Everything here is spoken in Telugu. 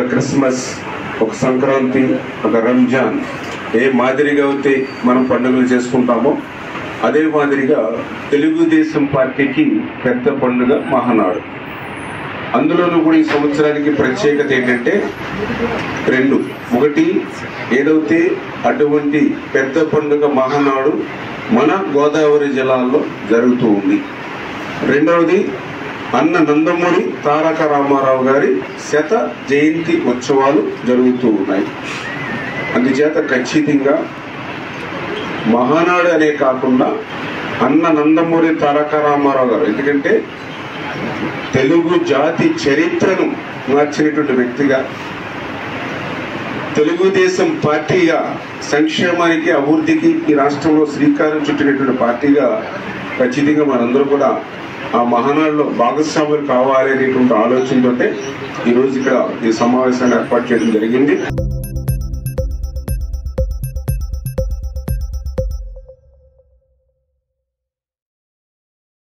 క్రిస్మస్, ఒక సంక్రాంతి, ఒక రంజాన్ ఏ మాదిరిగా అయితే మనం పండుగలు చేసుకుంటామో అదే మాదిరిగా తెలుగుదేశం పార్టీకి పెద్ద పండుగ మహానాడు. అందులోనూ కూడా ఈ సంవత్సరానికి ప్రత్యేకత ఏంటంటే రెండు. ఒకటి, ఏదైతే అటువంటి పెద్ద పండుగ మహానాడు మన గోదావరి జిల్లాలో జరుగుతూ ఉంది. రెండవది, అన్న నందమూరి తారక రామారావు గారి శత జయంతి ఉత్సవాలు జరుగుతూ ఉన్నాయి. అందుచేత ఖచ్చితంగా మహానాడు అనే కాకుండా అన్న నందమూరి తారక రామారావు గారు, ఎందుకంటే తెలుగు జాతి చరిత్రను మార్చినటువంటి వ్యక్తిగా, తెలుగుదేశం పార్టీగా సంక్షేమానికి అభివృద్ధికి ఈ రాష్ట్రంలో శ్రీకారం చుట్టినటువంటి పార్టీగా ఖచ్చితంగా మనందరూ కూడా ఆ మహానాడులో భాగస్వాములు కావాలి అనేటువంటి ఆలోచనతోటే ఈరోజు ఇక్కడ ఈ సమావేశాన్ని ఏర్పాటు చేయడం జరిగింది.